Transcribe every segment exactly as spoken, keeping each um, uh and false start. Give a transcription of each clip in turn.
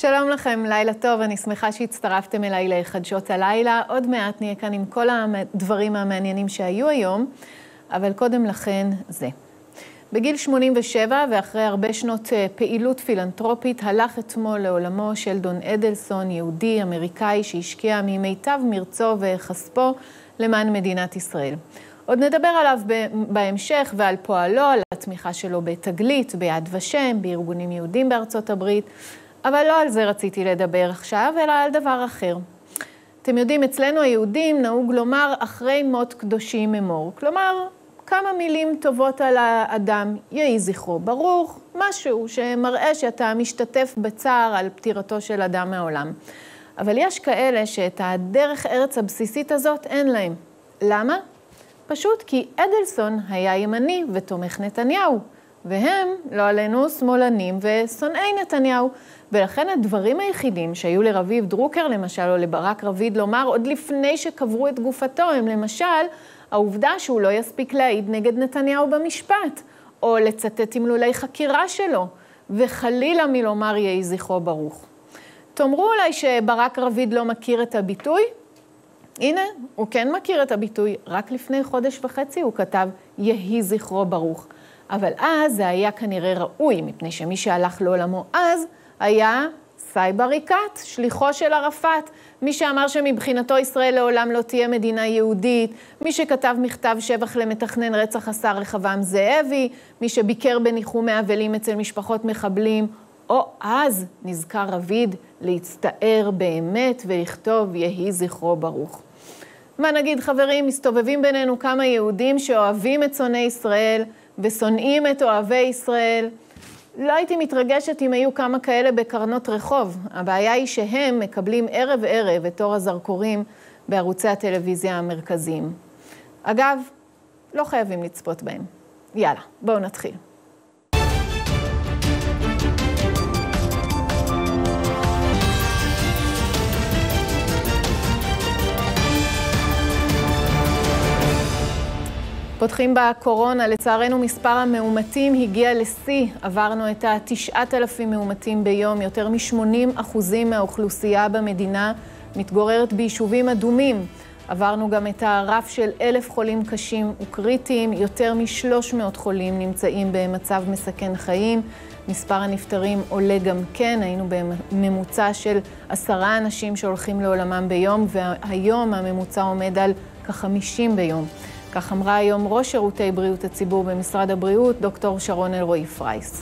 שלום לכם, לילה טוב, אני שמחה שהצטרפתם אליי לחדשות הלילה. עוד מעט נהיה כאן עם כל הדברים המעניינים שהיו היום, אבל קודם לכן זה. בגיל שמונים ושבע ואחרי הרבה שנות פעילות פילנטרופית, הלך אתמול לעולמו שלדון אדלסון, יהודי אמריקאי שהשקיע ממיטב מרצו וכספו למען מדינת ישראל. עוד נדבר עליו בהמשך ועל פועלו, על התמיכה שלו בתגלית, ביד ושם, בארגונים יהודים בארצות הברית, אבל לא על זה רציתי לדבר עכשיו, אלא על דבר אחר. אתם יודעים, אצלנו היהודים נהוג לומר אחרי מות קדושים אמור. כלומר, כמה מילים טובות על האדם, יהי זכרו ברוך, משהו שמראה שאתה משתתף בצער על פטירתו של אדם מהעולם. אבל יש כאלה שאת הדרך ארץ הבסיסית הזאת אין להם. למה? פשוט כי אדלסון היה ימני ותומך נתניהו, והם, לא עלינו, שמאלנים ושונאי נתניהו. ולכן הדברים היחידים שהיו לרביב דרוקר למשל, או לברק רביד לומר, עוד לפני שקברו את גופתו, הם למשל, העובדה שהוא לא יספיק להעיד נגד נתניהו במשפט, או לצטט תמלולי חקירה שלו, וחלילה מלומר יהי זכרו ברוך. תאמרו אולי שברק רביד לא מכיר את הביטוי? הנה, הוא כן מכיר את הביטוי, רק לפני חודש וחצי הוא כתב יהי זכרו ברוך. אבל אז זה היה כנראה ראוי, מפני שמי שהלך לעולמו אז היה סאיב עריקאת, שליחו של ערפאת, מי שאמר שמבחינתו ישראל לעולם לא תהיה מדינה יהודית, מי שכתב מכתב שבח למתכנן רצח השר רחבעם זאבי, מי שביקר בניחומי אבלים אצל משפחות מחבלים, או אז נזכר רביד להצטער באמת ולכתוב יהי זכרו ברוך. מה נגיד חברים, מסתובבים בינינו כמה יהודים שאוהבים את שונאי ישראל ושונאים את אוהבי ישראל. לא הייתי מתרגשת אם היו כמה כאלה בקרנות רחוב. הבעיה היא שהם מקבלים ערב ערב את אור הזרקורים בערוצי הטלוויזיה המרכזיים. אגב, לא חייבים לצפות בהם. יאללה, בואו נתחיל. פותחים בקורונה, לצערנו מספר המאומתים הגיע לשיא, עברנו את ה-תשעת אלפים מאומתים ביום, יותר מ-שמונים אחוזים מהאוכלוסייה במדינה מתגוררת ביישובים אדומים. עברנו גם את הרף של אלף חולים קשים וקריטיים, יותר מ-שלוש מאות חולים נמצאים במצב מסכן חיים, מספר הנפטרים עולה גם כן, היינו בממוצע של עשרה אנשים שהולכים לעולמם ביום, והיום הממוצע עומד על כ-חמישים ביום. כך אמרה היום ראש שירותי בריאות הציבור במשרד הבריאות, דוקטור שרון אלרועי פרייס.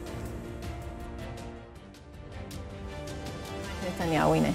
נתניהו, הנה.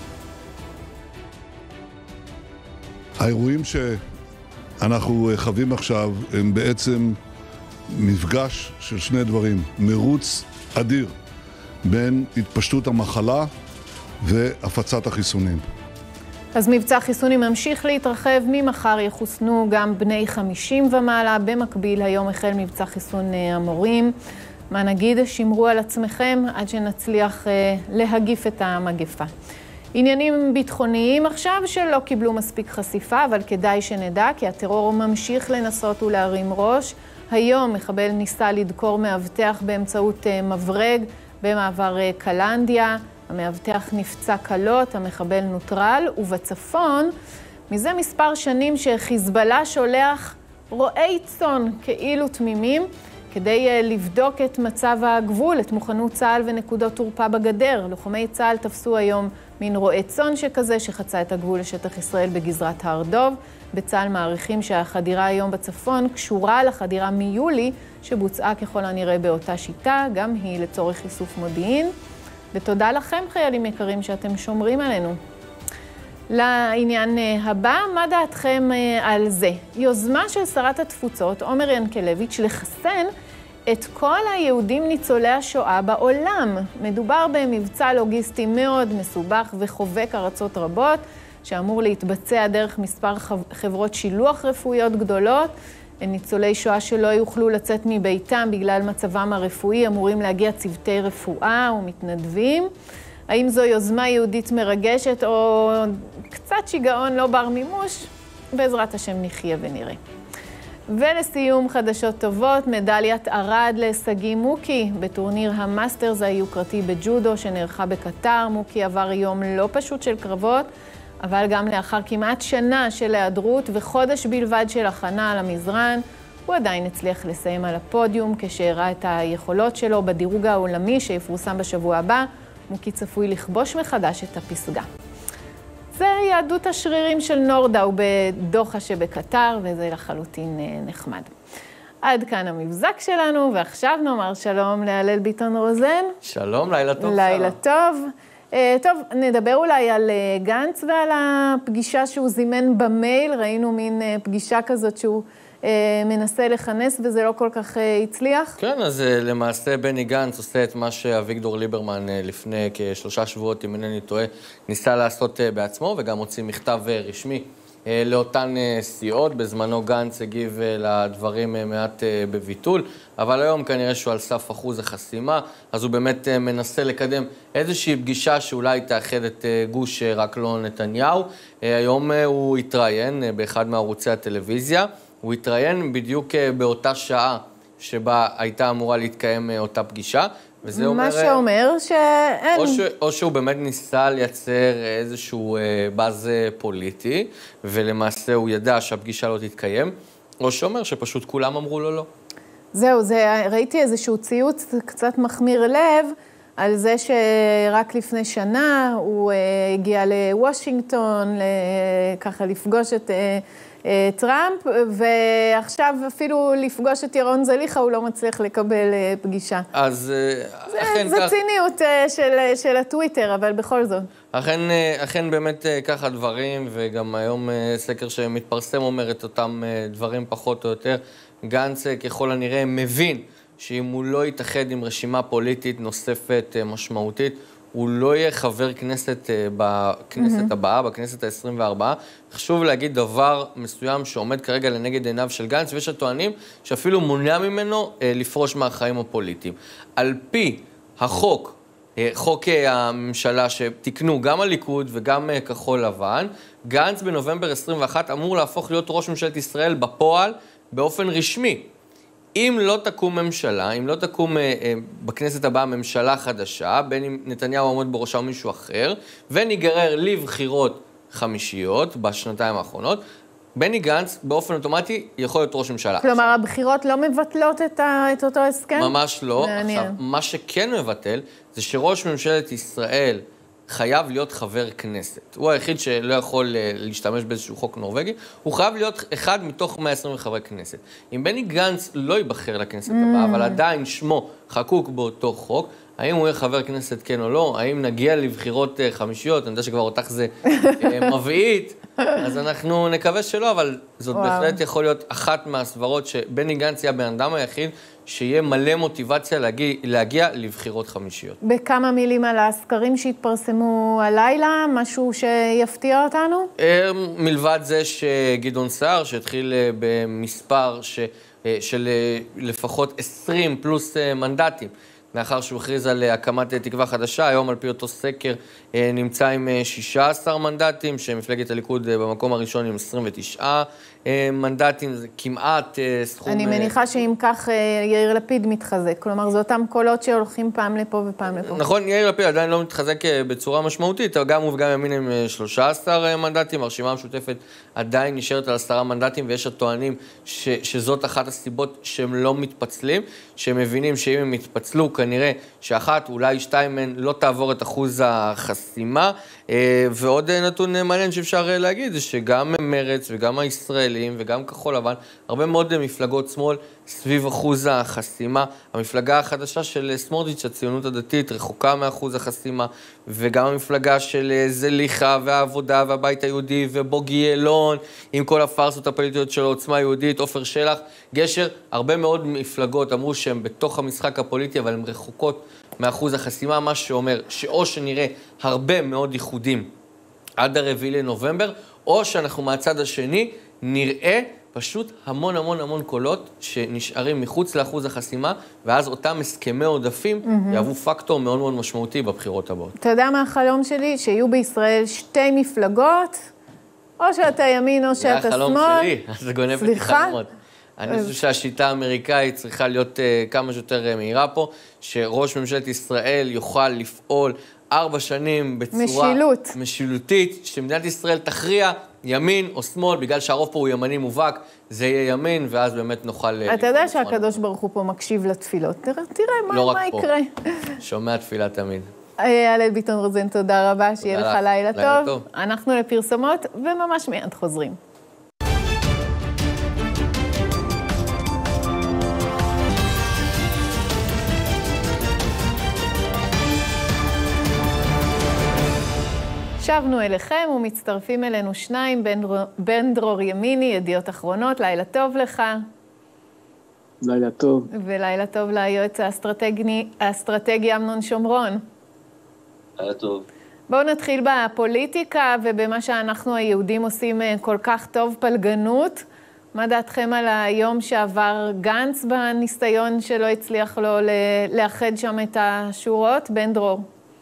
האירועים שאנחנו חווים עכשיו הם בעצם מפגש של שני דברים. מרוץ אדיר בין התפשטות המחלה והפצת החיסונים. אז מבצע חיסונים ממשיך להתרחב, ממחר יחוסנו גם בני חמישים ומעלה, במקביל היום החל מבצע חיסון המורים. מה נגיד, שמרו על עצמכם עד שנצליח אה, להגיף את המגפה. עניינים ביטחוניים עכשיו שלא קיבלו מספיק חשיפה, אבל כדאי שנדע כי הטרור ממשיך לנסות ולהרים ראש. היום מחבל ניסה לדקור מאבטח באמצעות אה, מברג במעבר אה, קלנדיה. המאבטח נפצע קלות, המחבל נוטרל, ובצפון, מזה מספר שנים שחיזבאללה שולח רועי צאן כאילו תמימים, כדי לבדוק את מצב הגבול, את מוכנות צה"ל ונקודות תורפה בגדר. לוחמי צה"ל תפסו היום מין רועי צאן שכזה, שחצה את הגבול לשטח ישראל בגזרת הר דוב. בצה"ל מעריכים שהחדירה היום בצפון קשורה לחדירה מיולי, שבוצעה ככל הנראה באותה שיטה, גם היא לצורך איסוף מודיעין. ותודה לכם חיילים יקרים שאתם שומרים עלינו. לעניין הבא, מה דעתכם על זה? יוזמה של שרת התפוצות, עומר ינקלביץ', לחסן את כל היהודים ניצולי השואה בעולם. מדובר במבצע לוגיסטי מאוד מסובך וחובק ארצות רבות, שאמור להתבצע דרך מספר חברות שילוח רפואיות גדולות. ניצולי שואה שלא יוכלו לצאת מביתם בגלל מצבם הרפואי, אמורים להגיע צוותי רפואה ומתנדבים. האם זו יוזמה יהודית מרגשת או קצת שיגעון לא בר מימוש? בעזרת השם נחיה ונראה. ולסיום חדשות טובות, מדליית ארד לסגי מוקי בטורניר המאסטרס היוקרתי בג'ודו שנערכה בקטר. מוקי עבר יום לא פשוט של קרבות, אבל גם לאחר כמעט שנה של היעדרות וחודש בלבד של הכנה על המזרן, הוא עדיין הצליח לסיים על הפודיום כשהראה את היכולות שלו בדירוג העולמי שיפורסם בשבוע הבא. מוקי צפוי לכבוש מחדש את הפסגה. זה יהדות השרירים של נורדאו בדוחה שבקטר, וזה לחלוטין נחמד. עד כאן המבזק שלנו, ועכשיו נאמר שלום להלל ביטון רוזן. שלום, לילה טוב. לילה טוב. טוב, נדבר אולי על גנץ ועל הפגישה שהוא זימן במייל. ראינו מין פגישה כזאת שהוא מנסה לכנס וזה לא כל כך הצליח. כן, אז למעשה בני גנץ עושה את מה שאביגדור ליברמן לפני כשלושה שבועות, אם אינני טועה, ניסה לעשות בעצמו, וגם הוציא מכתב רשמי לאותן סיעות. בזמנו גנץ הגיב לדברים מעט בביטול, אבל היום כנראה שהוא על סף אחוז החסימה, אז הוא באמת מנסה לקדם איזושהי פגישה שאולי תאחד את גוש רק לא נתניהו. היום הוא התראיין באחד מערוצי הטלוויזיה, הוא התראיין בדיוק באותה שעה שבה הייתה אמורה להתקיים אותה פגישה, וזה אומר... מה שאומר שאין... או, ש... או שהוא באמת ניסה לייצר איזשהו באז פוליטי, ולמעשה הוא ידע שהפגישה לא תתקיים, או שאומר שפשוט כולם אמרו לו לא. זהו, זה, ראיתי איזשהו ציוץ קצת מחמיר לב, על זה שרק לפני שנה הוא הגיע לוושינגטון, ככה לפגוש את... טראמפ, ועכשיו אפילו לפגוש את ירון זליכה, הוא לא מצליח לקבל פגישה. אז זה, אכן זה כך... ציניות של, של הטוויטר, אבל בכל זאת. אכן, אכן באמת ככה דברים, וגם היום סקר שמתפרסם אומר את אותם דברים פחות או יותר. גנץ ככל הנראה מבין שאם הוא לא יתאחד עם רשימה פוליטית נוספת משמעותית, הוא לא יהיה חבר כנסת בכנסת mm-hmm. הבאה, בכנסת ה-עשרים וארבע. חשוב להגיד דבר מסוים שעומד כרגע לנגד עיניו של גנץ, ויש הטוענים שאפילו מונע ממנו לפרוש מהחיים הפוליטיים. על פי החוק, חוק הממשלה שתקנו גם הליכוד וגם כחול לבן, גנץ בנובמבר עשרים ואחת אמור להפוך להיות ראש ממשלת ישראל בפועל באופן רשמי. אם לא תקום ממשלה, אם לא תקום אה, אה, בכנסת הבאה ממשלה חדשה, בין אם נתניהו עומד בראשה או מישהו אחר, וניגרר לבחירות חמישיות בשנתיים האחרונות, בני גנץ באופן אוטומטי יכול להיות ראש ממשלה. כלומר, עכשיו, הבחירות לא מבטלות את, ה, את אותו הסכם? ממש לא. מעניין. עכשיו, מה שכן מבטל, זה שראש ממשלת ישראל חייב להיות חבר כנסת. הוא היחיד שלא יכול להשתמש באיזשהו חוק נורווגי, הוא חייב להיות אחד מתוך מאה ועשרים חברי כנסת. אם בני גנץ לא ייבחר לכנסת הבאה, אבל עדיין שמו חקוק באותו חוק, האם הוא יהיה חבר כנסת כן או לא? האם נגיע לבחירות חמישיות? אני יודע שכבר אותך זה מבעית, אז אנחנו נקווה שלא, אבל זאת וואו. בהחלט יכול להיות אחת מהסברות שבני גנץ יהיה הבן אדם היחיד שיהיה מלא מוטיבציה להגיע, להגיע לבחירות חמישיות. בכמה מילים על הסקרים שהתפרסמו הלילה, משהו שיפתיע אותנו? מלבד זה שגדעון סער, שהתחיל במספר ש, של לפחות עשרים פלוס מנדטים, לאחר שהוא הכריז על הקמת תקווה חדשה, היום על פי אותו סקר נמצא עם שישה עשר מנדטים, שמפלגת הליכוד במקום הראשון עם עשרים ותשעה מנדטים, זה כמעט סכום... אני מניחה שאם כך יאיר לפיד מתחזק, כלומר זה אותם קולות שהולכים פעם לפה ופעם לפה. נכון, יאיר לפיד עדיין לא מתחזק בצורה משמעותית, גם הוא וגם ימין עם שלושה עשר מנדטים, הרשימה המשותפת עדיין נשארת על עשרה מנדטים, ויש הטוענים ש, שזאת אחת הסיבות שהם לא מתפצלים, שהם מבינים שאם הם מתפצלו, כנראה שאחת, אולי שתיים מהן לא תעבור את אחוז החסימה, ועוד נתון מעניין שאפשר להגיד, זה שגם מרץ וגם הישראלים וגם כחול לבן, הרבה מאוד מפלגות שמאל סביב אחוז החסימה. המפלגה החדשה של סמוטריץ', הציונות הדתית, רחוקה מאחוז החסימה, וגם המפלגה של זליכה והעבודה והבית היהודי ובוגי יעלון, עם כל הפרסות הפוליטיות של עוצמה יהודית, עופר שלח, גשר, הרבה מאוד מפלגות אמרו שהן בתוך המשחק הפוליטי, אבל הן רחוקות מאחוז החסימה, מה שאומר שאו שנראה הרבה מאוד ייחודים עד הרביעי לנובמבר, או שאנחנו מהצד השני נראה פשוט המון המון המון קולות שנשארים מחוץ לאחוז החסימה, ואז אותם הסכמי עודפים mm-hmm. יהוו פקטור מאוד מאוד משמעותי בבחירות הבאות. אתה יודע מה החלום שלי? שיהיו בישראל שתי מפלגות, או שאתה ימין או שאתה שמאל. זה החלום שלי, אז זה גונב את החלומות. אני חושב שהשיטה האמריקאית צריכה להיות uh, כמה שיותר מהירה פה, שראש ממשלת ישראל יוכל לפעול ארבע שנים בצורה... משילות. משילותית, שמדינת ישראל תכריע ימין או שמאל, בגלל שהרוב פה הוא ימני מובהק, זה יהיה ימין, ואז באמת נוכל... אתה יודע שהקדוש ברוך הוא פה מקשיב לתפילות. תראה, תראה מה, לא מה יקרה. רק פה, שומע תפילה תמיד. הלל ביטון רוזן, תודה רבה, שיהיה לך לילה לילה טוב. טוב. אנחנו לפרסומות, וממש מיד חוזרים. שבנו אליכם ומצטרפים אלינו שניים, בן, בן דרור ימיני, ידיעות אחרונות, לילה טוב לך. לילה טוב. ולילה טוב ליועץ האסטרטגי, האסטרטגי אמנון שומרון. לילה טוב. בואו נתחיל בפוליטיקה ובמה שאנחנו היהודים עושים כל כך טוב, פלגנות. מה דעתכם על היום שעבר גנץ בניסיון שלא הצליח לו לאחד שם את השורות? בן דרור.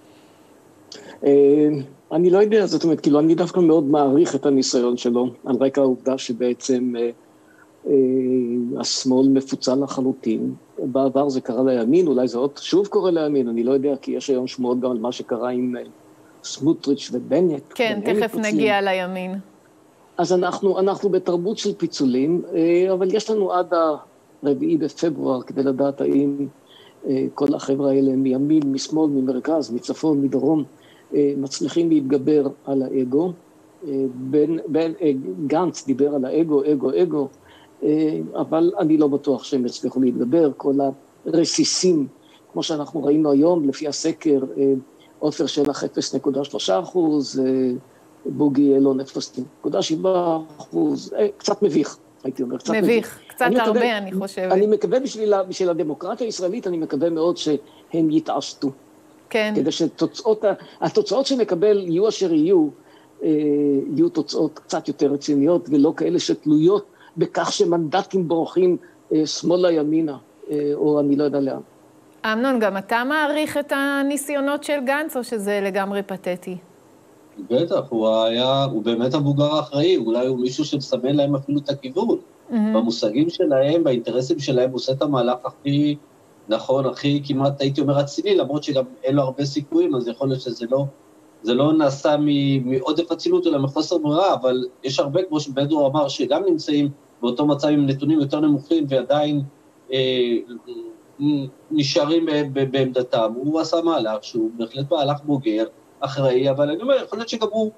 אני לא יודע, זאת אומרת, כאילו, אני דווקא מאוד מעריך את הניסיון שלו, על רקע העובדה שבעצם אה, אה, השמאל מפוצל לחלוטין. בעבר זה קרה לימין, אולי זה עוד שוב קורה לימין, אני לא יודע, כי יש היום שמועות גם על מה שקרה עם אה, סמוטריץ' ובנט. כן, תכף נגיע לימין. אז אנחנו, אנחנו בתרבות של פיצולים, אה, אבל יש לנו עד הרביעי בפברואר כדי לדעת האם אה, כל החבר'ה האלה מימין, משמאל, ממרכז, מצפון, מדרום, מצליחים להתגבר על האגו. בין, בין, גנץ דיבר על האגו, אגו, אגו, אבל אני לא בטוח שהם יצליחו להתגבר. כל הרסיסים, כמו שאנחנו ראינו היום, לפי הסקר, עופר שלח אפס נקודה שלושה אחוז, בוגי אלון אפס נקודה שבע אחוז, קצת מביך, הייתי אומר, קצת מביך. מביך, קצת אני הרבה, מקווה, אני חושבת. אני מקווה בשביל, בשביל הדמוקרטיה הישראלית, אני מקווה מאוד שהם יתעשתו. כן. כדי שתוצאות, התוצאות שנקבל יהיו אשר יהיו, יהיו תוצאות קצת יותר רציניות, ולא כאלה שתלויות בכך שמנדטים בורחים שמאלה ימינה, או אני לא יודע לאן. אמנון, גם אתה מעריך את הניסיונות של גנץ, או שזה לגמרי פתטי? בטח, הוא היה, הוא באמת המבוגר האחראי, אולי הוא מישהו שמסמן להם אפילו את הכיוון. Mm-hmm. במושגים שלהם, באינטרסים שלהם, הוא עושה את המהלך הכי נכון, הכי כמעט הייתי אומר רציני, למרות שגם אין לו הרבה סיכויים, אז יכול להיות שזה לא, זה לא נעשה מעודף אצילות אלא מחוסר ברירה, אבל יש הרבה, כמו שבן דרור אמר, שגם נמצאים באותו מצב עם נתונים יותר נמוכים, ועדיין אה, נשארים בעמדתם. הוא עשה מהלך שהוא בהחלט מהלך בוגר, אחראי, אבל אני אומר, יכול להיות שגם הוא,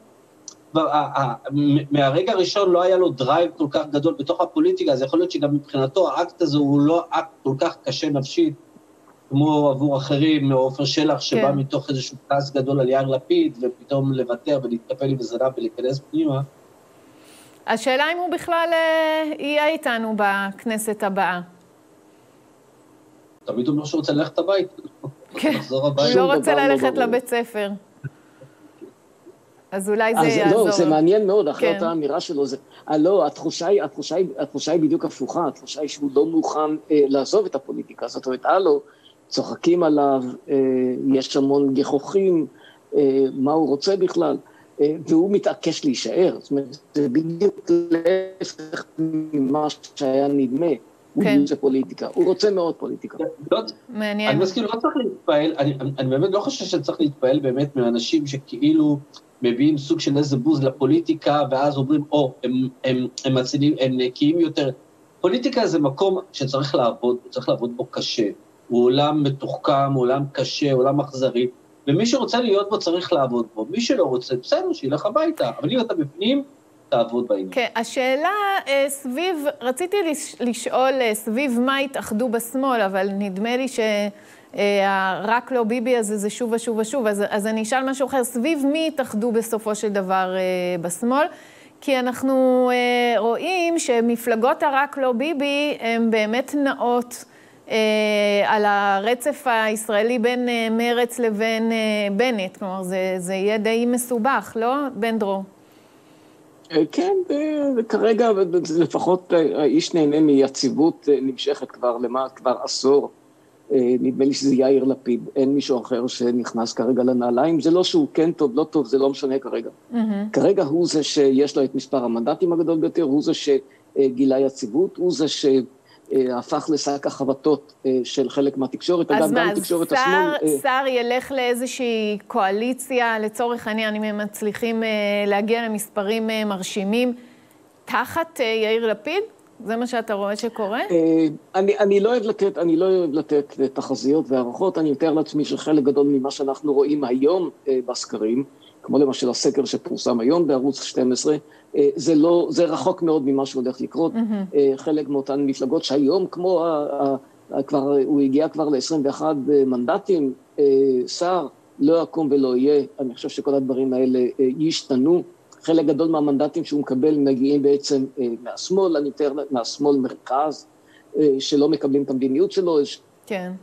מהרגע הראשון לא היה לו דרייב כל כך גדול בתוך הפוליטיקה, אז יכול להיות שגם מבחינתו האקט הזה הוא לא אקט כל כך קשה נפשית, כמו עבור אחרים, מעופר שלח, שבא כן. מתוך איזשהו כעס גדול על יאיר לפיד, ופתאום לוותר ולהתקפל עם הזנב ולהיכנס פנימה. השאלה אם הוא בכלל יהיה איתנו בכנסת הבאה. תמיד הוא אומר שהוא רוצה ללכת הביתה. כן, הוא לא רוצה ללכת לבית ספר. אז אולי זה יעזור. לא, זה מעניין מאוד, אחרי אותה האמירה שלו, זה, לא, התחושה היא, התחושה היא, התחושה היא בדיוק הפוכה, התחושה היא שהוא לא מוכן אה, לעזוב את הפוליטיקה, זאת אומרת, הלו, צוחקים עליו, אה, יש המון גיחוכים, אה, מה הוא רוצה בכלל, אה, והוא מתעקש להישאר, זאת אומרת, זה בדיוק להפך ממה שהיה נדמה, הוא רוצה פוליטיקה, הוא רוצה מאוד פוליטיקה. מעניין. אני מסכים, לא צריך להתפעל, אני באמת לא חושב שצריך להתפעל באמת מאנשים שכאילו, מביאים סוג של איזה בוז לפוליטיקה, ואז אומרים, או, הם, הם, הם מצילים, הם נקיים יותר. פוליטיקה זה מקום שצריך לעבוד, צריך לעבוד בו קשה. הוא עולם מתוחכם, עולם קשה, עולם אכזרי, ומי שרוצה להיות בו צריך לעבוד בו. מי שלא רוצה, בסדר, שילך הביתה. אבל אם אתה בפנים, תעבוד בעניין. כן, השאלה סביב, רציתי לשאול סביב מה התאחדו בשמאל, אבל נדמה לי ש... רק לא ביבי הזה זה שוב ושוב ושוב, אז, אז אני אשאל משהו אחר, סביב מי התאחדו בסופו של דבר בשמאל? כי אנחנו רואים שמפלגות הרק לא ביבי הן באמת נעות על הרצף הישראלי בין מרץ לבין בנט, כלומר זה, זה יהיה די מסובך, לא? בן דרור. כן, כרגע לפחות האיש נהנה מיציבות נמשכת כבר למה, כבר עשור. נדמה לי שזה יאיר לפיד, אין מישהו אחר שנכנס כרגע לנעליים, זה לא שהוא כן טוב, לא טוב, זה לא משנה כרגע. Mm-hmm. כרגע הוא זה שיש לו את מספר המנדטים הגדול ביותר, הוא זה גילה יציבות, הוא זה שהפך לשק החבטות של חלק מהתקשורת. אז מה, אז שר ילך לאיזושהי קואליציה, לצורך העניין, אם הם מצליחים להגיע למספרים מרשימים, תחת יאיר לפיד? זה מה שאתה רואה שקורה? אני, אני לא אוהב לתת, אני לא אוהב לתת תחזיות והערכות, אני מתאר לעצמי שחלק גדול ממה שאנחנו רואים היום בסקרים, כמו למשל הסקר שפורסם היום בערוץ שתים עשרה, זה לא, זה רחוק מאוד ממה שהולך לקרות. Mm-hmm. חלק מאותן מפלגות שהיום, כמו, ה, ה, כבר, הוא הגיע כבר ל-עשרים ואחד מנדטים, שר, לא יקום ולא יהיה, אני חושב שכל הדברים האלה ישתנו. חלק גדול מהמנדטים שהוא מקבל מגיעים בעצם מהשמאל, אני מתאר מהשמאל מרכז, שלא מקבלים את המדיניות שלו. כן.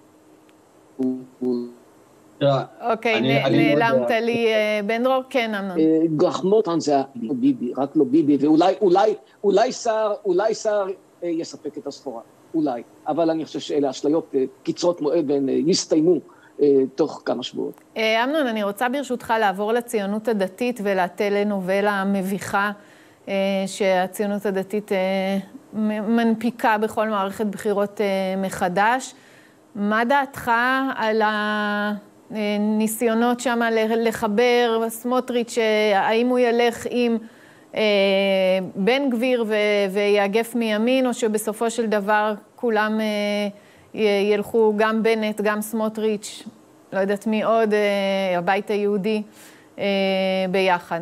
אוקיי, נעלמת לי בן דרור, כן, אמנון. גחמות זה לא ביבי, רק לא ביבי, ואולי, אולי, אולי שר, אולי שר יספק את הסחורה, אולי. אבל אני חושב שאלה אשליות קצרות מועד והן יסתיימו תוך כמה שבועות. אמנון, אני רוצה ברשותך לעבור לציונות הדתית ולטלנובלה המביכה שהציונות הדתית מנפיקה בכל מערכת בחירות מחדש. מה דעתך על הניסיונות שם לחבר סמוטריץ', האם הוא ילך עם בן גביר ויאגף מימין, או שבסופו של דבר כולם ילכו גם בנט, גם סמוטריץ', לא יודעת מי עוד, הבית היהודי, ביחד?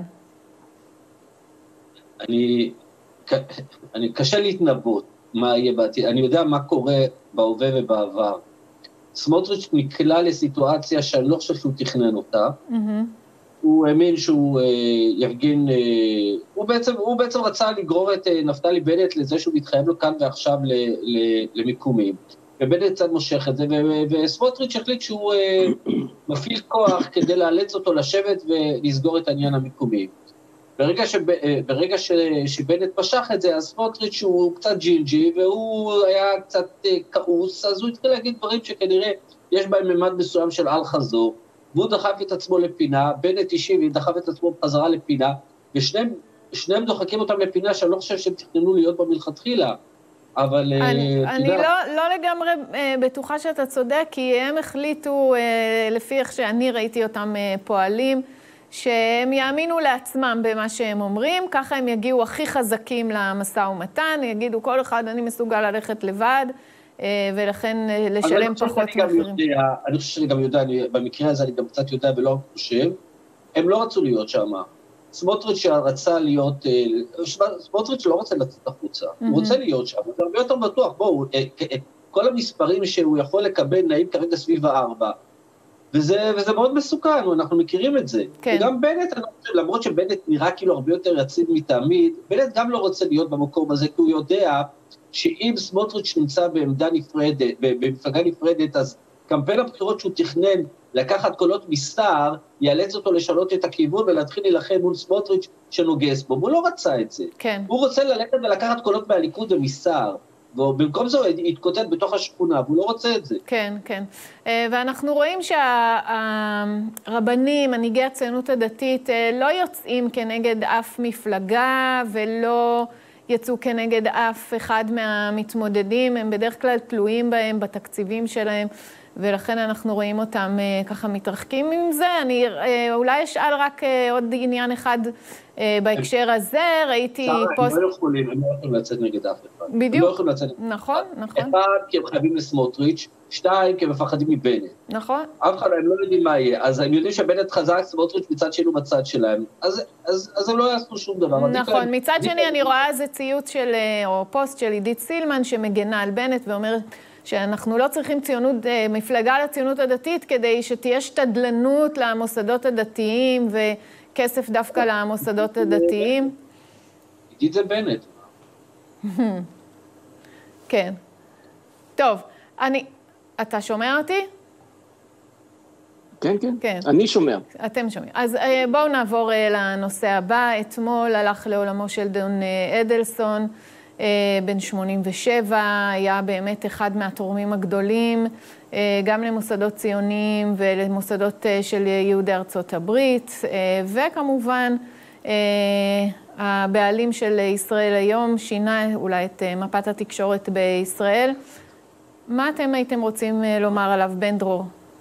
אני, אני קשה להתנבא מה יהיה בעתיד. אני יודע מה קורה בהווה ובעבר. סמוטריץ' נקלע לסיטואציה שאני לא חושב שהוא תכנן אותה. Mm-hmm. הוא האמין שהוא אה, יפגין, אה, הוא, בעצם, הוא בעצם רצה לגרור את אה, נפתלי בנט לזה שהוא מתחייב לו כאן ועכשיו ל, ל, למיקומים. ובנט קצת מושך את זה, וסמוטריץ' החליט שהוא אה, מפעיל כוח כדי לאלץ אותו לשבת ולסגור את העניין המיקומי. ברגע, שב, ברגע ש, שבנט משך את זה, אז סמוטריץ' הוא קצת ג'ינג'י, והוא היה קצת אה, כעוס, אז הוא התחיל להגיד דברים שכנראה יש בהם ממד מסוים של על חזור, והוא דחף את עצמו לפינה, בנט אישי ודחף את עצמו בחזרה לפינה, ושניהם דוחקים אותם לפינה שאני לא חושב שהם תכננו להיות במלכתחילה. אבל... אני, אני לא, לא לגמרי בטוחה שאתה צודק, כי הם החליטו, לפי איך שאני ראיתי אותם פועלים, שהם יאמינו לעצמם במה שהם אומרים, ככה הם יגיעו הכי חזקים למשא ומתן, יגידו כל אחד אני מסוגל ללכת לבד, ולכן לשלם פחות מאחרים. אני חושב שאני גם יודע, אני, במקרה הזה אני גם קצת יודע ולא חושב, הם לא רצו להיות שם. סמוטריץ' רצה להיות, סמוטריץ' לא רוצה לצאת החוצה, הוא רוצה להיות שם, זה הרבה יותר בטוח, בואו, כל המספרים שהוא יכול לקבל נעים כרגע סביב הארבע, וזה, וזה מאוד מסוכן, אנחנו מכירים את זה. כן. וגם בנט, למרות שבנט נראה כאילו הרבה יותר יציב מתמיד, בנט גם לא רוצה להיות במקום הזה, כי הוא יודע שאם סמוטריץ' נמצא בעמדה נפרדת, במפלגה נפרדת, אז קמפיין הבחירות שהוא תכנן לקחת קולות מסער, יאלץ אותו לשנות את הכיוון ולהתחיל להילחם מול סמוטריץ' שנוגס בו. הוא לא רצה את זה. כן. הוא רוצה ללכת ולקחת קולות מהליכוד ומסער. ובמקום זה הוא התקוטט בתוך השכונה, והוא לא רוצה את זה. כן, כן. ואנחנו רואים שהרבנים, מנהיגי הציונות הדתית, לא יוצאים כנגד אף מפלגה, ולא יצאו כנגד אף אחד מהמתמודדים, הם בדרך כלל תלויים בהם, בתקציבים שלהם, ולכן אנחנו רואים אותם ככה מתרחקים עם זה. אני אולי אשאל רק עוד עניין אחד בהקשר הזה, ראיתי פוסט... הם לא יכולים, הם לא יכולים לצאת נגד אף אחד. בדיוק. הם לא יכולים לצאת נגד נכון, נכון. אחד, כי הם חייבים לסמוטריץ', שתיים, כי הם מפחדים מבנט. נכון. אף אחד הם לא יודעים מה יהיה, אז הם יודעים שבנט חזק, סמוטריץ' מצד שלו בצד שלהם, אז, אז, אז הם לא יעשו שום דבר. נכון, מצד שני אני רואה איזה ציוץ של, או פוסט של עידית סילמן, שמגנה על בנט ואומרת, שאנחנו לא צריכים ציונות, מפלגה לציונות הדתית, כדי שתהיה שתדלנות למוסדות הדתיים, וכסף דווקא למוסדות הדתיים. עידית זה בנט. כן. טוב, אני... אתה שומע אותי? כן, כן. כן. אני שומע. אתם שומעים. אז בואו נעבור לנושא הבא. אתמול הלך לעולמו של דון אדלסון, בן שמונים ושבע, היה באמת אחד מהתורמים הגדולים, גם למוסדות ציוניים ולמוסדות של יהודי ארצות הברית, וכמובן הבעלים של ישראל היום, שינה אולי את מפת התקשורת בישראל. מה אתם הייתם רוצים לומר עליו, בן דרור?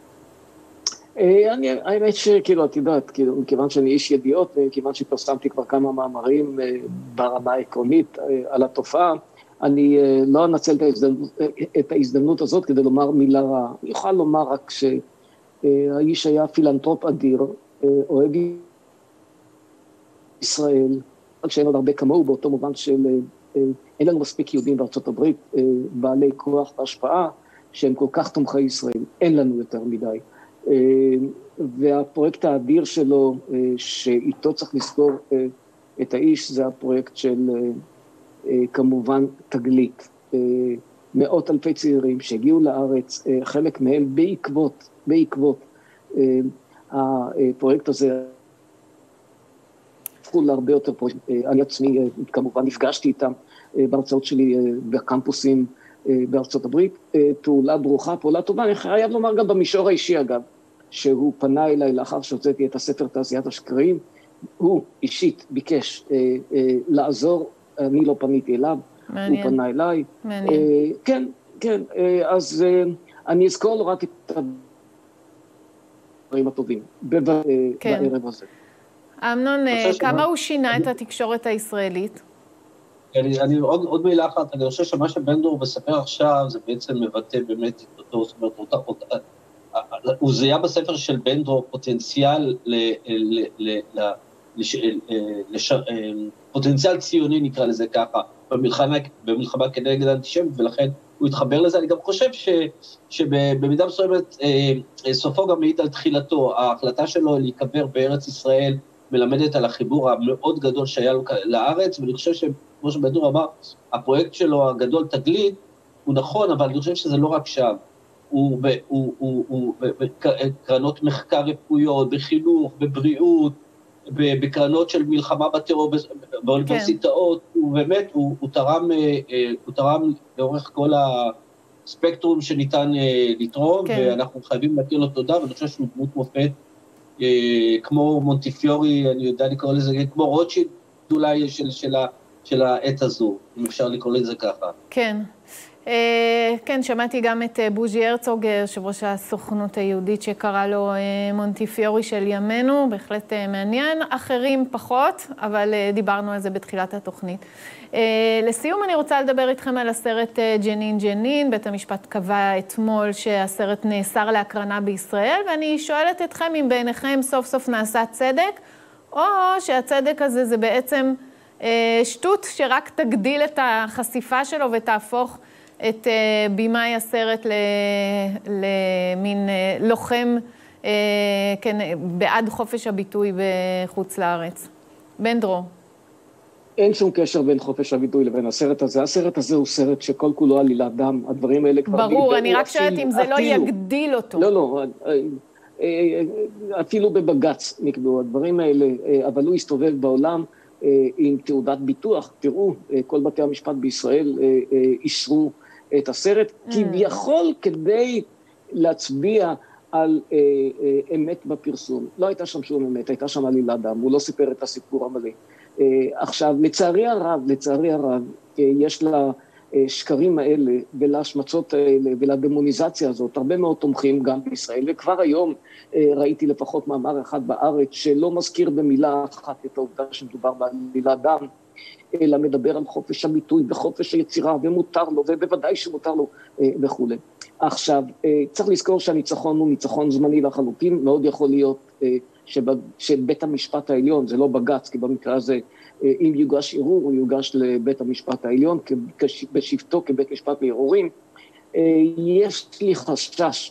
אני, האמת שכאילו, את יודעת, כאילו, מכיוון שאני איש ידיעות, מכיוון שפרסמתי כבר כמה מאמרים ברמה העקרונית על התופעה, אני לא אנצל את ההזדמנות, את ההזדמנות הזאת כדי לומר מילה רעה. אני יכול לומר רק שהאיש היה פילנטרופ אדיר, אוהב ישראל, רק שאין עוד הרבה כמוהו, באותו מובן של אין לנו מספיק יהודים בארצות הברית, בעלי כוח והשפעה, שהם כל כך תומכי ישראל, אין לנו יותר מדי. והפרויקט האדיר שלו, שאיתו צריך לזכור את האיש, זה הפרויקט של כמובן תגלית. מאות אלפי צעירים שהגיעו לארץ, חלק מהם בעקבות, בעקבות הפרויקט הזה, הפכו להרבה יותר פרויקט. אני עצמי כמובן נפגשתי איתם בהרצאות שלי בקמפוסים בארצות הברית. פעולה ברוכה, פעולה טובה. אני חייב לומר גם במישור האישי אגב, שהוא פנה אליי לאחר שהוצאתי את הספר תעשיית השקרים, הוא אישית ביקש אה, אה, לעזור, אני לא פניתי אליו, מעניין. הוא פנה אליי. מעניין. אה, כן, כן, אה, אז אה, אני אזכור לו רק את הדברים הטובים, בב... כן. בערב הזה. אמנון, כמה הוא שינה את התקשורת הישראלית? אני, אני עוד, עוד מילה אחת, אני חושב שמה שבן דרור מספר עכשיו, זה בעצם מבטא באמת את אותו, זאת אומרת, אותה, אותה, הוא זיהה בספר של בן דרור פוטנציאל, ל, ל, ל, ל, לש, לש, פוטנציאל ציוני נקרא לזה ככה, במלחמה, במלחמה כנגד האנטישמיות, ולכן הוא התחבר לזה. אני גם חושב ש, שבמידה מסוימת סופו גם מעיד על תחילתו, ההחלטה שלו להיקבר בארץ ישראל מלמדת על החיבור המאוד גדול שהיה לו לארץ, ואני חושב שכמו שבן דרור אמר, הפרויקט שלו הגדול תגלית, הוא נכון, אבל אני חושב שזה לא רק שם. הוא, הוא, הוא, הוא בקרנות מחקר רפואיות, בחינוך, בבריאות, בקרנות של מלחמה בטרור באוניברסיטאות, כן. הוא באמת, הוא, הוא תרם, הוא תרם לאורך כל הספקטרום שניתן לתרום, כן. ואנחנו חייבים להכיר לו תודה, ואני חושב שהוא דמות מופת, כמו מונטיפיורי, אני יודע לקרוא לזה, כמו רוטשילד אולי של, של, של העת הזו, אם אפשר לקרוא לזה ככה. כן. כן, שמעתי גם את בוז'י הרצוג, יושב ראש הסוכנות היהודית, שקרא לו מונטיפיורי של ימינו, בהחלט מעניין. אחרים פחות, אבל דיברנו על זה בתחילת התוכנית. לסיום אני רוצה לדבר איתכם על הסרט ג'נין ג'נין. בית המשפט קבע אתמול שהסרט נאסר להקרנה בישראל, ואני שואלת אתכם אם בעיניכם סוף סוף נעשה צדק, או שהצדק הזה זה בעצם שטות שרק תגדיל את החשיפה שלו ותהפוך את בימאי הסרט למין לוחם, כן, בעד חופש הביטוי בחוץ לארץ. בן דרור. אין שום קשר בין חופש הביטוי לבין הסרט הזה. הסרט הזה הוא סרט שכל כולו עלילת דם. הדברים האלה כבר... ברור, אני רק שואלת אם זה לא יגדיל אותו. לא, לא, אפילו בבגץ נקבעו הדברים האלה, אבל הוא הסתובב בעולם עם תעודת ביטוח. תראו, כל בתי המשפט בישראל אישרו את הסרט, כביכול כדי להצביע על אה, אה, אמת בפרסום. לא הייתה שם שום אמת, הייתה שם עלילת דם, הוא לא סיפר את הסיפור המלא. אה, עכשיו, לצערי הרב, לצערי הרב, אה, יש לשקרים האלה ולהשמצות האלה ולדמוניזציה הזאת, הרבה מאוד תומכים גם בישראל, וכבר היום אה, ראיתי לפחות מאמר אחד בארץ, שלא מזכיר במילה אחת את העובדה שמדובר בעלילת דם, אלא מדבר על חופש הביטוי וחופש היצירה, ומותר לו, ובוודאי שמותר לו, וכו'. עכשיו, צריך לזכור שהניצחון הוא ניצחון זמני לחלוטין, מאוד יכול להיות שבית המשפט העליון, זה לא בגץ, כי במקרה הזה, אם יוגש ערעור, הוא יוגש לבית המשפט העליון, בשבתו כבית משפט לערעורים. יש לי חשש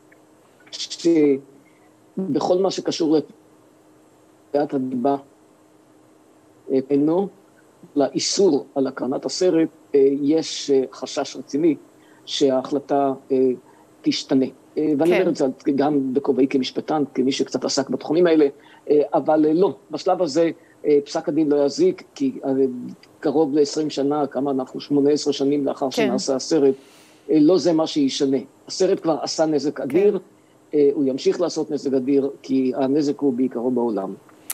שבכל מה שקשור לתביעת הדיבה, אינו, לאיסור על הקרנת הסרט, יש חשש רציני שההחלטה תשתנה. ואני אומר את זה גם בכובעי כמשפטן, כמי שקצת עסק בתחומים האלה, אבל לא, בשלב הזה פסק הדין לא יזיק, כי קרוב ל-עשרים שנה, כמה אנחנו שמונה עשרה שנים לאחר שנעשה הסרט, לא זה מה שישנה. הסרט כבר עשה נזק אדיר, הוא ימשיך לעשות נזק אדיר, כי הנזק הוא בעיקרו בעולם.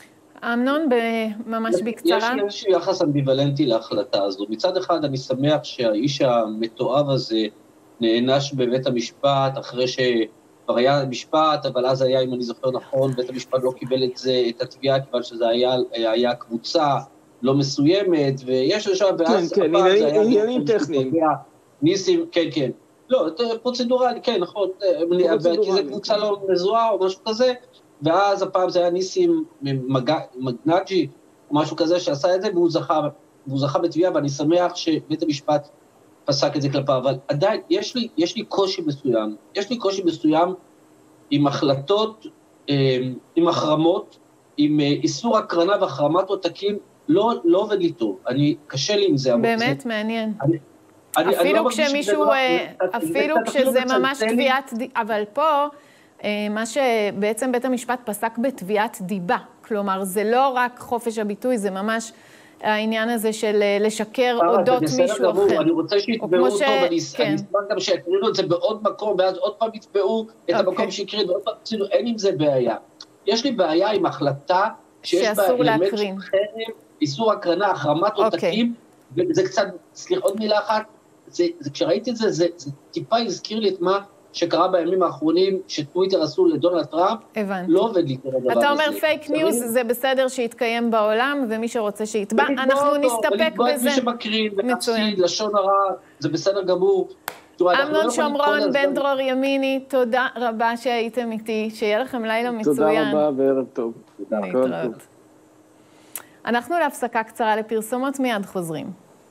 אמנון, ממש בקצרה. יש לי איזשהו יחס אמביוולנטי להחלטה הזו. מצד אחד אני שמח שהאיש המתועב הזה נענש בבית המשפט, אחרי שכבר היה משפט, אבל אז היה, אם אני זוכר נכון, בית המשפט לא קיבל את זה, את התביעה, כיוון שזה היה, היה קבוצה לא מסוימת, ויש לשם, ואז... כן, כן, עניינים טכניים. ניסים, כן, כן. לא, פרוצדורלי, כן, נכון, כי זה קבוצה לא מזוהה או משהו כזה, ואז הפעם זה היה ניסים מגנג'י, או משהו כזה שעשה את זה, והוא זכה, והוא זכה בתביעה, ואני שמח שבית המשפט פסק את זה כלפיו, אבל עדיין, יש לי, יש לי קושי מסוים, יש לי קושי מסוים עם החלטות, עם החרמות, עם איסור הקרנה והחרמת עותקים, לא, לא עובד לי טוב, אני, קשה לי עם זה. באמת, זה, מעניין. אני, אני, אפילו אני כשמישהו, אפילו כשזה ממש תביעת, אבל פה, מה שבעצם בית המשפט פסק בתביעת דיבה, כלומר, זה לא רק חופש הביטוי, זה ממש העניין הזה של לשקר אודות מישהו אחר. אני רוצה שיתבעו אותו, ואני אשמח גם שיקרינו את זה בעוד מקום, ואז עוד פעם יתבעו את המקום שיקרינו, ועוד פעם, אין עם זה בעיה. יש לי בעיה עם החלטה שיש בה אלמנט של חרם, איסור הקרנה, החרמת עותקים, וזה קצת, סליחה, עוד מילה אחת, זה, זה, כשראיתי את זה, זה, זה טיפה הזכיר לי את מה שקרה בימים האחרונים, שטוויטר עשו לדונלד טראמפ, לא עובד לי כזה דבר הזה. אתה אומר פייק ניוז, זה בסדר שיתקיים בעולם, ומי שרוצה שיתבע, אנחנו נסתפק בזה. ולקבוע את מי שמקרין, ולהפסיד, לשון הרע, זה בסדר גמור. אמנון שומרון, בן דרור ימיני, תודה רבה שהייתם איתי, שיהיה לכם לילה מצוין. תודה רבה וערב טוב. להתראות. אנחנו להפסקה קצרה לפרסומות, מיד חוזרים.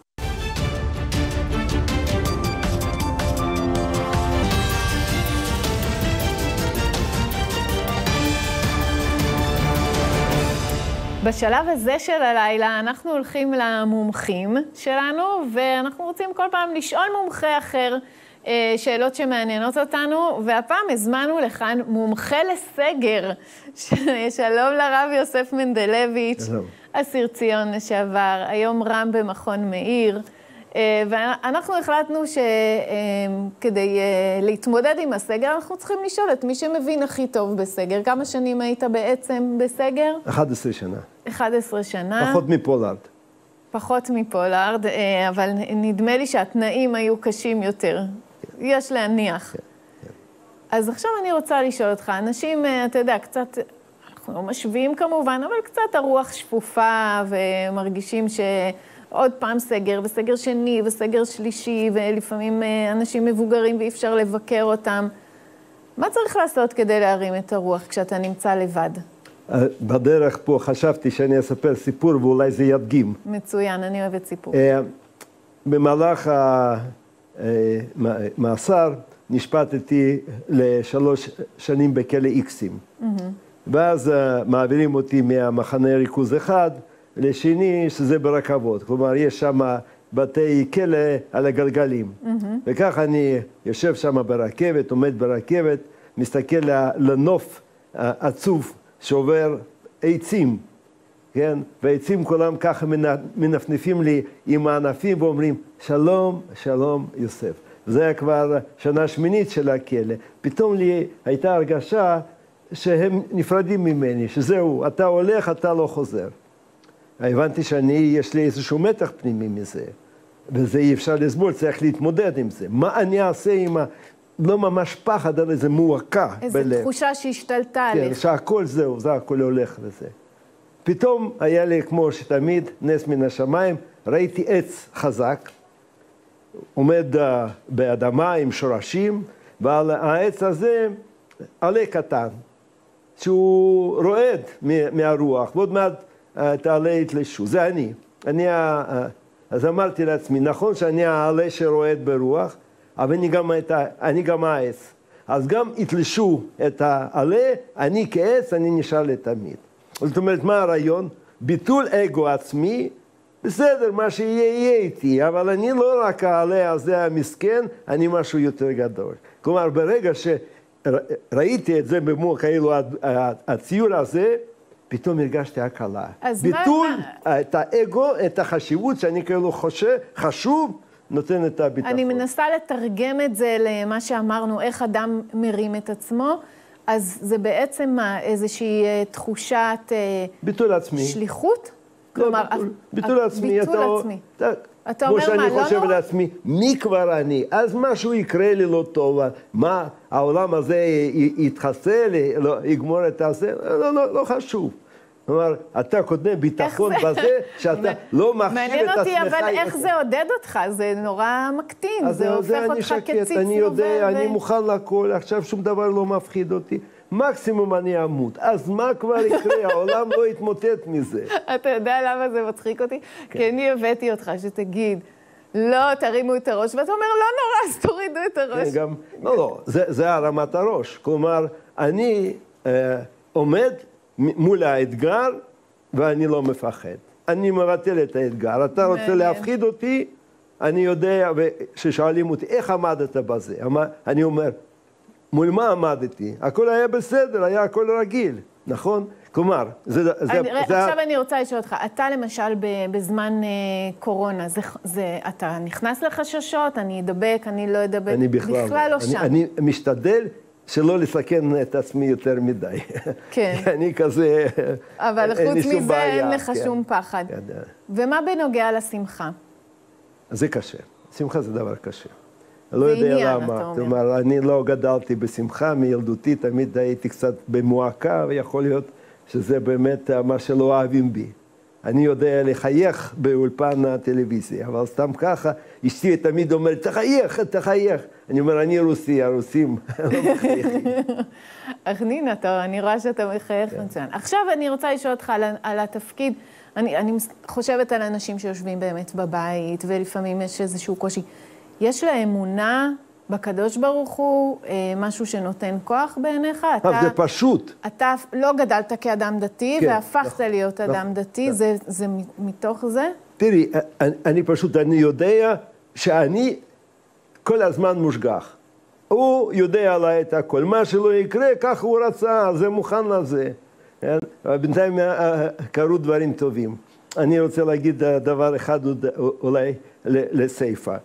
בשלב הזה של הלילה אנחנו הולכים למומחים שלנו, ואנחנו רוצים כל פעם לשאול מומחה אחר שאלות שמעניינות אותנו, והפעם הזמנו לכאן מומחה לסגר. שלום לרב יוסף מנדלביץ', אסיר ציון לשעבר, היום רם במכון מאיר, ואנחנו החלטנו שכדי להתמודד עם הסגר, אנחנו צריכים לשאול את מי שמבין הכי טוב בסגר. כמה שנים היית בעצם בסגר? אחת עשרה שנה. אחת עשרה שנה. פחות מפולארד. פחות מפולארד, אבל נדמה לי שהתנאים היו קשים יותר. יש להניח. אז עכשיו אני רוצה לשאול אותך, אנשים, אתה יודע, קצת, אנחנו לא משווים כמובן, אבל קצת הרוח שפופה ומרגישים ש... עוד פעם סגר, וסגר שני, וסגר שלישי, ולפעמים אנשים מבוגרים ואי אפשר לבקר אותם. מה צריך לעשות כדי להרים את הרוח כשאתה נמצא לבד? בדרך פה חשבתי שאני אספר סיפור ואולי זה ידגים. מצוין, אני אוהבת סיפור. במהלך המאסר נשפטתי לשלוש שנים בכלא איקסים. ואז מעבירים אותי מהמחנה ריכוז אחד, לשני שזה ברכבות, כלומר יש שם בתי כלא על הגלגלים. Mm-hmm. וכך אני יושב שם ברכבת, עומד ברכבת, מסתכל לנוף עצוב שעובר עצים, כן? והעצים כולם ככה מנפנפים לי עם הענפים ואומרים שלום, שלום יוסף. זה היה כבר שנה שמינית של הכלא. פתאום לי הייתה הרגשה שהם נפרדים ממני, שזהו, אתה הולך, אתה לא חוזר. הבנתי שאני, יש לי איזשהו מתח פנימי מזה, וזה אי אפשר לסבול, צריך להתמודד עם זה. מה אני אעשה עם ה... לא ממש פחד, אבל איזה מועקה איזו בלב. תחושה שהשתלטה כן, עליך. שהכל זהו, זה הכל הולך לזה. פתאום היה לי, כמו שתמיד, נס מן השמיים, ראיתי עץ חזק, עומד uh, באדמה עם שורשים, ועל העץ הזה עלה קטן, שהוא רועד מהרוח, ועוד מעט תעלה התלשו, זה אני. אני, אז אמרתי לעצמי, נכון שאני העלה שרועד ברוח, אבל אני גם, אני גם העץ. אז גם התלשו את העלה, אני כעץ, אני נשאר לתמיד. זאת אומרת, מה הרעיון? ביטול אגו עצמי, בסדר, מה שיהיה יהיה איתי, אבל אני לא רק העלה הזה המסכן, אני משהו יותר גדול. כלומר, ברגע שראיתי את זה במוח, כאילו הציור הזה, פתאום הרגשתי הקלה. ביטול מה... את האגו, את החשיבות שאני כאילו חושב, חשוב, נותן את הביטחון. אני מנסה לתרגם את זה למה שאמרנו, איך אדם מרים את עצמו. אז זה בעצם מה, איזושהי תחושת ביטול עצמי. שליחות? לא, כלומר, ביטול, ביטול עצמי. ביטול אתה, עצמי. אתה, אתה כמו אומר שאני מה, לא חושב נורא? לעצמי, מי כבר אני? אז משהו יקרה לי לא טוב, מה, העולם הזה י- יתחסל, לא, יגמור את הזה, לא, לא, לא חשוב. כלומר, אתה קודם ביטחון בזה, שאתה לא מחשיב את עצמך. מעניין אותי, אבל איך זה עודד אותך? זה נורא מקטין, זה הופך אותך כציץ נובע. אני יודע, אני מוכן לכל, עכשיו שום דבר לא מפחיד אותי. מקסימום אני אמות. אז מה כבר יקרה? העולם לא יתמוטט מזה. אתה יודע למה זה מצחיק אותי? כי אני הבאתי אותך שתגיד, לא, תרימו את הראש, ואתה אומר, לא נורא, אז תורידו את הראש. גם, לא, לא, זה הרמת הראש. כלומר, אני עומד מול האתגר, ואני לא מפחד. אני מבטל את האתגר. אתה רוצה להפחיד אותי, אני יודע, ששואלים אותי, איך עמדת בזה? אני אומר, מול מה עמדתי? הכל היה בסדר, היה הכל רגיל, נכון? כלומר, זה... עכשיו אני רוצה לשאול אותך, אתה למשל בזמן קורונה, אתה נכנס לחששות, אני אדבק, אני לא אדבק, אני בכלל לא שם. אני משתדל שלא לסכן את עצמי יותר מדי. כן. אני כזה, אבל חוץ מזה אין לך שום פחד. ומה בנוגע לשמחה? זה קשה. שמחה זה דבר קשה. לא יודע למה. כלומר, אני לא גדלתי בשמחה, מילדותי תמיד הייתי קצת במועקה, ויכול להיות שזה באמת מה שלא אוהבים בי. אני יודע לחייך באולפן הטלוויזיה, אבל סתם ככה, אשתי תמיד אומרת, תחייך, תחייך. אני אומר, אני רוסי, הרוסים לא מחייכים. אך נינה, טוב, אני רואה שאתה מחייך מצוין. עכשיו אני רוצה לשאול אותך על התפקיד. אני חושבת על אנשים שיושבים באמת בבית, ולפעמים יש איזשהו קושי. יש לה אמונה בקדוש ברוך הוא, משהו שנותן כוח בעיניך? זה פשוט. אתה לא גדלת כאדם דתי, והפכת להיות אדם דתי, זה מתוך זה? תראי, אני פשוט, אני יודע שאני כל הזמן מושגח. הוא יודע עליי את הכל. מה שלא יקרה, כך הוא רצה, זה מוכן לזה. בינתיים קרו דברים טובים. אני רוצה להגיד דבר אחד אולי לסייפה.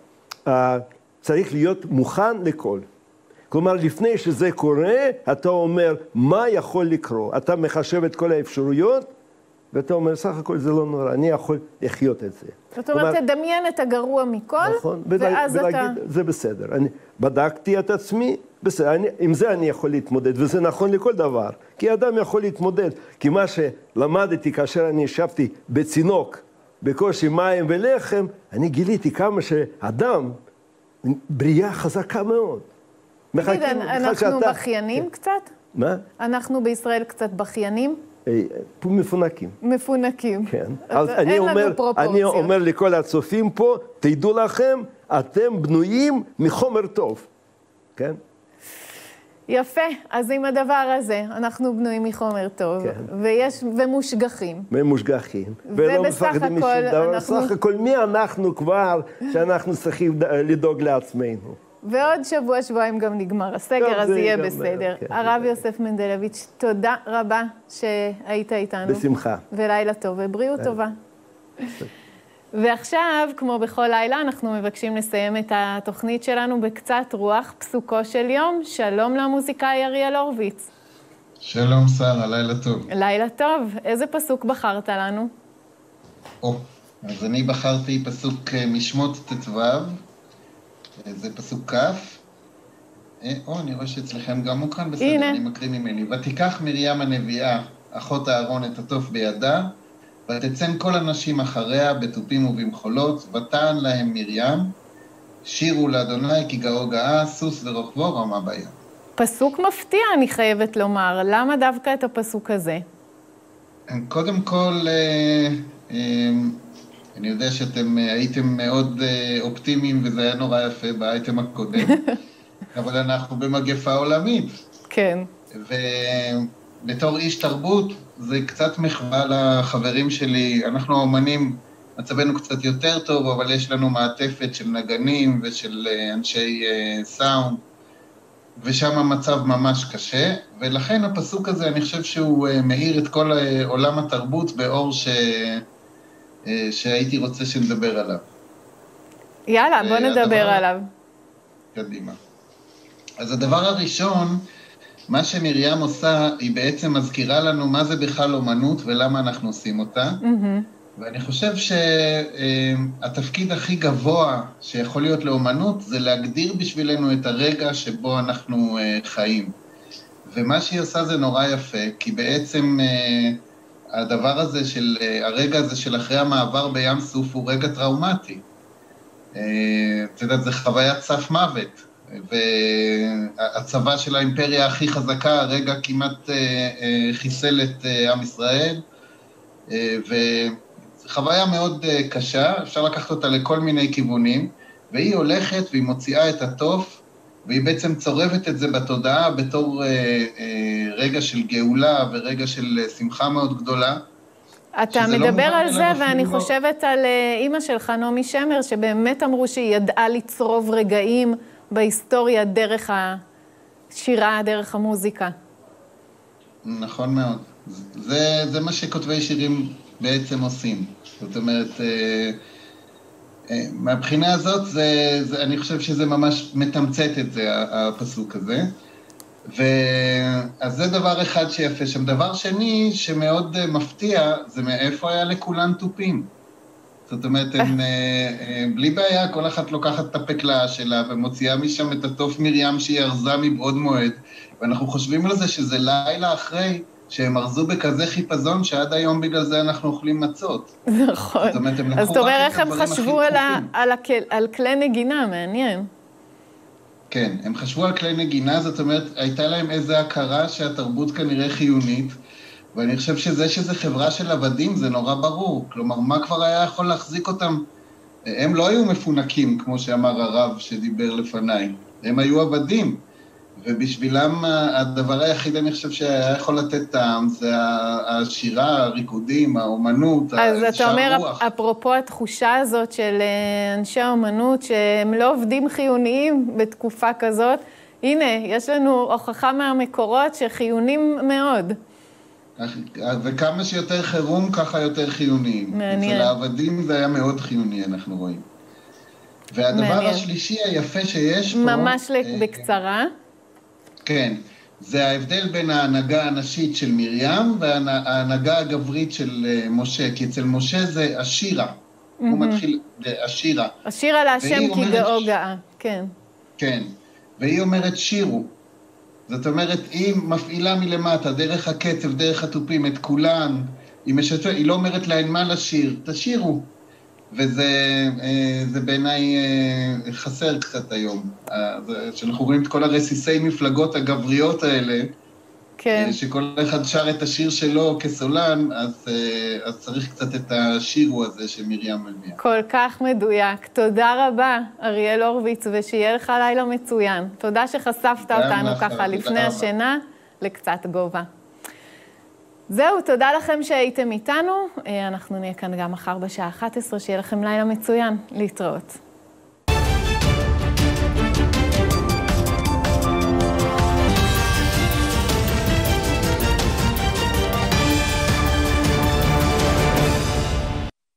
צריך להיות מוכן לכל. כלומר, לפני שזה קורה, אתה אומר, מה יכול לקרות? אתה מחשב את כל האפשרויות, ואתה אומר, סך הכל זה לא נורא, אני יכול לחיות את זה. זאת אומרת, תדמיין את הגרוע מכל, נכון, ואז אתה... ולהגיד, זה בסדר. אני בדקתי את עצמי, בסדר, אני, עם זה אני יכול להתמודד, וזה נכון לכל דבר. כי אדם יכול להתמודד. כי מה שלמדתי כאשר אני ישבתי בצינוק, בקושי מים ולחם, אני גיליתי כמה שאדם, בריאה חזקה מאוד. תגיד, אנחנו בכיינים קצת? מה? אנחנו בישראל קצת בכיינים? מפונקים. מפונקים. כן. אז אני אומר, אני אומר לכל הצופים פה, תדעו לכם, אתם בנויים מחומר טוב. כן? יפה. אז עם הדבר הזה, אנחנו בנויים מחומר טוב, ויש, ומושגחים. ומושגחים. ולא מפחדים משום דבר. סך הכל מי אנחנו כבר, שאנחנו צריכים לדאוג לעצמנו. ועוד שבוע, שבועיים גם נגמר הסגר, אז יהיה בסדר. הרב יוסף מנדלביץ', תודה רבה שהיית איתנו. בשמחה. ולילה טוב ובריאות טובה. ועכשיו, כמו בכל לילה, אנחנו מבקשים לסיים את התוכנית שלנו בקצת רוח פסוקו של יום. שלום למוזיקאי אריאל הורוביץ. שלום שרה, לילה טוב. לילה טוב. איזה פסוק בחרת לנו? או, אז אני בחרתי פסוק משמות ט"ו. זה פסוק כף. או, אני רואה שאצלכם גם מוכן בסדר, הנה. אני מקריא ממני. ותיקח מרים הנביאה, אחות אהרון, את התוף בידה, ותצאן כל הנשים אחריה בתופים ובמחולות, ותען להם מרים, שירו לאדוני כי גאו גאה, סוס ורוכבו רמה בים. פסוק מפתיע, אני חייבת לומר. למה דווקא את הפסוק הזה? קודם כל, אני יודע שאתם הייתם מאוד אופטימיים, וזה היה נורא יפה באייטם הקודם, אבל אנחנו במגפה עולמית. כן. ובתור איש תרבות, זה קצת מחווה לחברים שלי. אנחנו האומנים, מצבנו קצת יותר טוב, אבל יש לנו מעטפת של נגנים ושל אנשי סאונד, ושם המצב ממש קשה, ולכן הפסוק הזה, אני חושב שהוא מאיר את כל עולם התרבות באור ש... שהייתי רוצה שנדבר עליו. יאללה, בוא נדבר הדבר... עליו. קדימה. אז הדבר הראשון, מה שמרים עושה, היא בעצם מזכירה לנו מה זה בכלל אומנות ולמה אנחנו עושים אותה. Mm-hmm. ואני חושב שהתפקיד הכי גבוה שיכול להיות לאומנות, זה להגדיר בשבילנו את הרגע שבו אנחנו חיים. ומה שהיא עושה זה נורא יפה, כי בעצם הדבר הזה של, הרגע הזה של אחרי המעבר בים סוף הוא רגע טראומטי. אתה יודע, זה חוויית סף מוות. והצבא של האימפריה הכי חזקה, הרגע כמעט חיסל את עם ישראל, וזו חוויה מאוד קשה, אפשר לקחת אותה לכל מיני כיוונים, והיא הולכת והיא מוציאה את התוף, והיא בעצם צורבת את זה בתודעה בתור רגע של גאולה ורגע של שמחה מאוד גדולה. אתה מדבר על זה, ואני חושבת על אמא שלך, נעמי שמר, שבאמת אמרו שהיא ידעה לצרוב רגעים בהיסטוריה דרך השירה, דרך המוזיקה. נכון מאוד. זה, זה מה שכותבי שירים בעצם עושים. זאת אומרת, מהבחינה הזאת, זה, זה, אני חושב שזה ממש מתמצת את זה, הפסוק הזה. ואז זה דבר אחד שיפה שם. דבר שני שמאוד מפתיע, זה מאיפה היה לכולן טופים. זאת אומרת, הם, בלי בעיה, כל אחת לוקחת את הפקלה שלה ומוציאה משם את התוף מרים שהיא ארזה מבעוד מועד, ואנחנו חושבים על זה שזה לילה אחרי שהם ארזו בכזה חיפזון שעד היום בגלל זה אנחנו אוכלים מצות. נכון. זאת אומרת, הם אז לקחו תאמר רק איך את הם הדברים הכי חשבו על, ה, טובים. על, הקל, על כלי נגינה, מעניין. כן, הם חשבו על כלי נגינה, זאת אומרת, הייתה להם איזו הכרה שהתרבות כנראה חיונית, ואני חושב שזה שזה חברה של עבדים, זה נורא ברור. כלומר, מה כבר היה יכול להחזיק אותם? הם לא היו מפונקים, כמו שאמר הרב שדיבר לפניי. הם היו עבדים, ובשבילם הדבר היחיד, אני חושב שהיה יכול לתת טעם, זה השירה, הריקודים, האומנות, אז אתה אומר, אפרופו התחושה הזאת של אנשי האומנות, שהם לא עובדים חיוניים בתקופה כזאת, הנה, יש לנו הוכחה מהמקורות שחיונים מאוד. וכמה שיותר חירום, ככה יותר חיוניים. מעניין. אצל העבדים זה היה מאוד חיוני, אנחנו רואים. והדבר מעניין. השלישי היפה שיש פה... ממש בקצרה. כן, זה ההבדל בין ההנהגה הנשית של מרים וההנהגה הגברית של משה, כי אצל משה זה השירה. Mm-hmm. הוא מתחיל השירה. השירה להשם כי גאו גאה, כן. כן, והיא אומרת שירו. זאת אומרת, היא מפעילה מלמטה, דרך הקצב, דרך הטופים, את כולן, היא, משתף, היא לא אומרת להן מה לשיר, תשירו. וזה זה בעיניי חסר קצת היום. שאנחנו רואים את כל הרסיסי מפלגות הגבריות האלה, כן. שכל אחד שר את השיר שלו כסולן, אז, אז צריך קצת את השירו הזה שמרים מביאה. כל כך מדויק. תודה רבה, אריאל הורוביץ, ושיהיה לך לילה מצוין. תודה שחשפת אותנו לך, ככה לפני השינה לקצת גובה. זהו, תודה לכם שהייתם איתנו. אנחנו נהיה כאן גם מחר בשעה אחת עשרה, שיהיה לכם לילה מצוין. להתראות.